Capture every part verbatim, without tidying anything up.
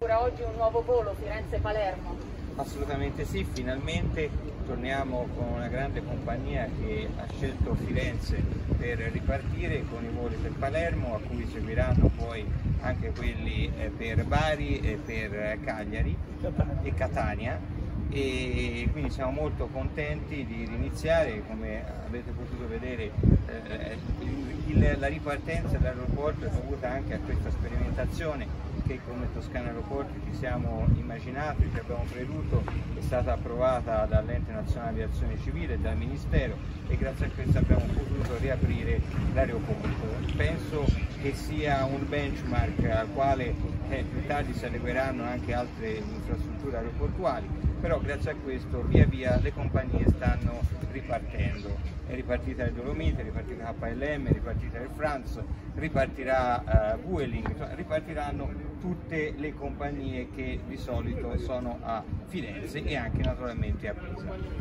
Oggi un nuovo volo Firenze-Palermo? Assolutamente sì, finalmente torniamo con una grande compagnia che ha scelto Firenze per ripartire con i voli per Palermo, a cui seguiranno poi anche quelli per Bari e per Cagliari e Catania. E quindi siamo molto contenti di iniziare, come avete potuto vedere eh, il, la ripartenza dall'aeroporto è dovuta anche a questa sperimentazione che come Toscana Aeroporti ci siamo immaginati, ci abbiamo creduto, è stata approvata dall'Ente Nazionale Aviazione Civile e dal Ministero e grazie a questo abbiamo potuto riaprire l'aeroporto. Penso che sia un benchmark al quale eh, più tardi si adegueranno anche altre infrastrutture aeroportuali, però grazie a questo via via le compagnie stanno ripartendo. È ripartita il Dolomite, è ripartita K L M, è ripartita Air France, ripartirà uh, Vueling, cioè ripartiranno tutte le compagnie che di solito sono a Firenze e anche naturalmente a Pisa.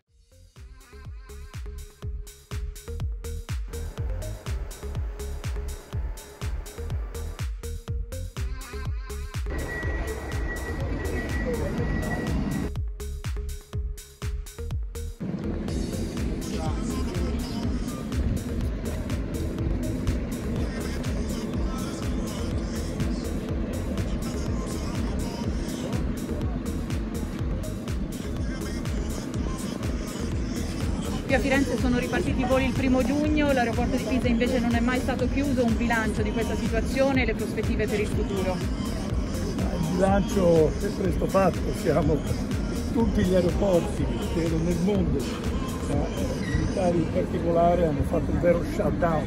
Qui a Firenze sono ripartiti i voli il primo giugno, l'aeroporto di Pisa invece non è mai stato chiuso. Un bilancio di questa situazione e le prospettive per il futuro? Il bilancio è presto fatto, siamo tutti gli aeroporti nel mondo, ma i militari in particolare hanno fatto un vero shutdown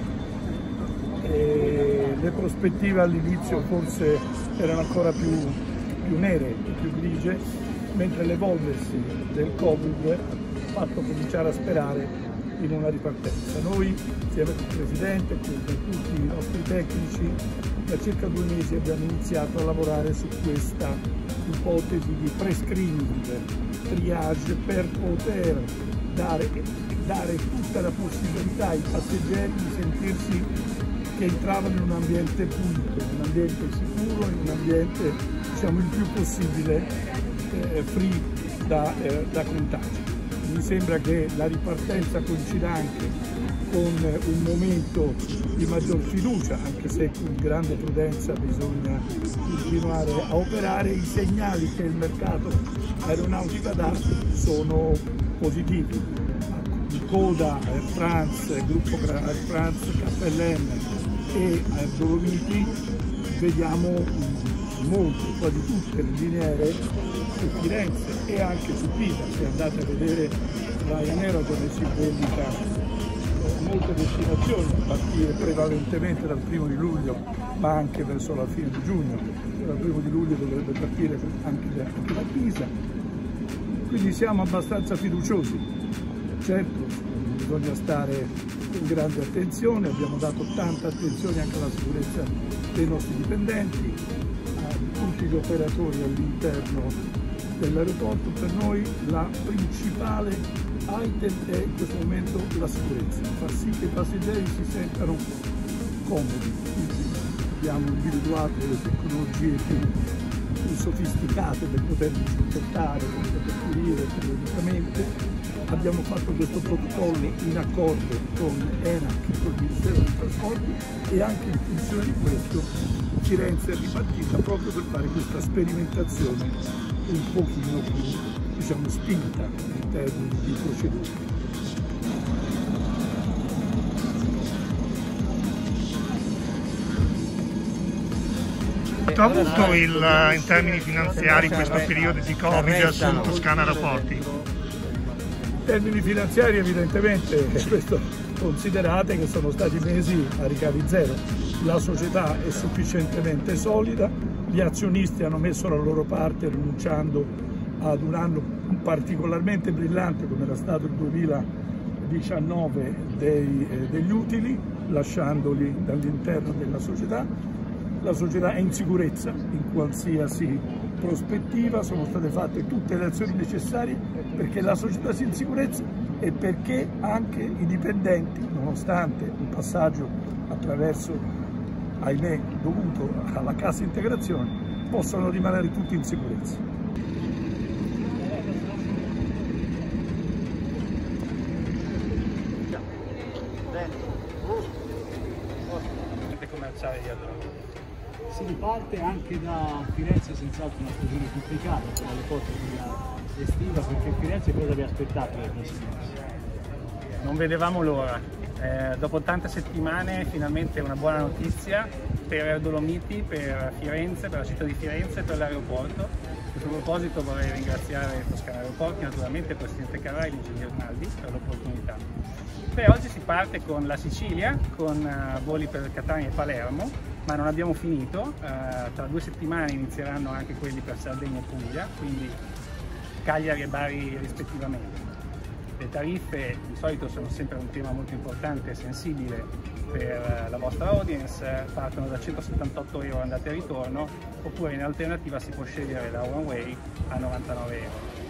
e le prospettive all'inizio forse erano ancora più, più nere, più grigie, mentre l'evolversi del Covid fatto cominciare a sperare in una ripartenza. Noi, insieme al Presidente e con tutti i nostri tecnici, da circa due mesi abbiamo iniziato a lavorare su questa ipotesi di pre-screening, triage, per poter dare, dare tutta la possibilità ai passeggeri di sentirsi che entravano in un ambiente pulito, in un ambiente sicuro, in un ambiente, diciamo, il più possibile eh, free da, eh, da contagi. Mi sembra che la ripartenza coincida anche con un momento di maggior fiducia, anche se con grande prudenza bisogna continuare a operare. I segnali che il mercato aeronautico dà sono positivi. In coda Air France, gruppo Air France, K L M e Air Dolomiti vediamo molte, quasi tutte le linee aeree su Firenze e anche su Pisa. Se andate a vedere Ryanair ha già messo in vendita molte destinazioni, a partire prevalentemente dal primo di luglio, ma anche verso la fine di giugno. Dal primo di luglio dovrebbe partire anche da, anche da Pisa. Quindi siamo abbastanza fiduciosi. Certo, bisogna stare con grande attenzione, abbiamo dato tanta attenzione anche alla sicurezza dei nostri dipendenti, a tutti gli operatori all'interno dell'aeroporto. Per noi la principale item è in questo momento la sicurezza, far sì che i passeggeri si sentano comodi. Quindi abbiamo individuato le tecnologie più, più sofisticate per poter disinfettare, per poter pulire periodicamente. Abbiamo fatto questo protocollo in accordo con ENAC, con il Ministero dei Trasporti, e anche in funzione di questo Firenze è ripartita proprio per fare questa sperimentazione un pochino più, diciamo, spinta in termini di procedure. Quanto ha avuto il, in termini finanziari questo periodo di Covid su Toscana Aeroporti? In termini finanziari evidentemente, questo considerate che sono stati mesi a ricavi zero. La società è sufficientemente solida, gli azionisti hanno messo la loro parte rinunciando ad un anno particolarmente brillante come era stato il duemiladiciannove dei, eh, degli utili, lasciandoli dall'interno della società. La società è in sicurezza in qualsiasi prospettiva, sono state fatte tutte le azioni necessarie perché la società sia in sicurezza e perché anche i dipendenti, nonostante un passaggio attraverso, ahimè, dovuto alla cassa integrazione, possano rimanere tutti in sicurezza. Commerciale di allora. Si riparte anche da Firenze, senz'altro una stagione complicata per le porte della estiva, perché Firenze cosa vi aspettate nei prossimi mesi? Non vedevamo l'ora. Eh, dopo tante settimane finalmente una buona notizia per Dolomiti, per Firenze, per la città di Firenze e per l'aeroporto. A questo proposito vorrei ringraziare Toscana Aeroporti, naturalmente il Presidente Carrà e l'Ingegner Naldi per l'opportunità. Beh, oggi si parte con la Sicilia, con uh, voli per Catania e Palermo, ma non abbiamo finito. Uh, tra due settimane inizieranno anche quelli per Sardegna e Puglia, quindi Cagliari e Bari rispettivamente. Le tariffe di solito sono sempre un tema molto importante e sensibile per uh, la vostra audience, partono da centosettantotto euro andata e ritorno, oppure in alternativa si può scegliere la One Way a novantanove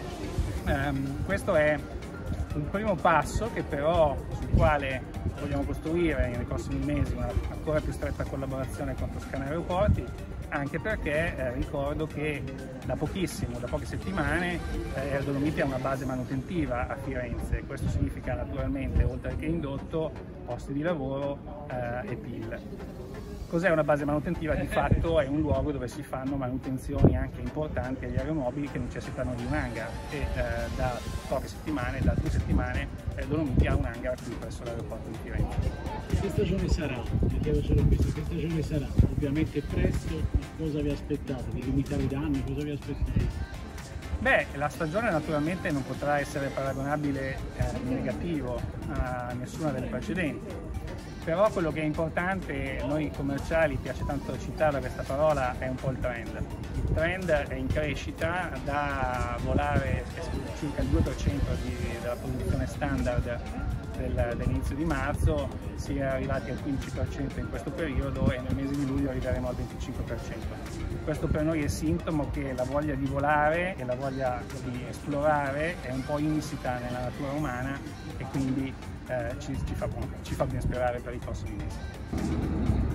euro. Um, questo è un primo passo che però sul quale vogliamo costruire nei prossimi mesi una ancora più stretta collaborazione con Toscana Aeroporti, anche perché eh, ricordo che da pochissimo, da poche settimane, eh, Air Dolomiti ha una base manutentiva a Firenze. Questo significa naturalmente, oltre che indotto, posti di lavoro eh, e P I L. Cos'è una base manutentiva? Di fatto è un luogo dove si fanno manutenzioni anche importanti agli aeromobili che necessitano di un hangar e eh, da poche settimane, da due settimane, eh, Dolomiti ha un hangar qui presso l'aeroporto di Firenze. Che stagione sarà? Mi chiedo solo questo, che stagione sarà? Ovviamente presto, cosa vi aspettate? Di limitare i danni, cosa vi aspettate? Beh, la stagione naturalmente non potrà essere paragonabile eh, in negativo a nessuna delle precedenti, però quello che è importante, noi commerciali piace tanto citare questa parola, è un po' il trend. Il trend è in crescita, da volare circa il due per cento di, della produzione standard del, dell'inizio di marzo, si è arrivati al quindici per cento in questo periodo e nel mese di luglio arriveremo al venticinque per cento. Questo per noi è sintomo che la voglia di volare e la voglia di esplorare è un po' insita nella natura umana e quindi eh, ci, ci, fa, ci fa ben sperare per i prossimi mesi.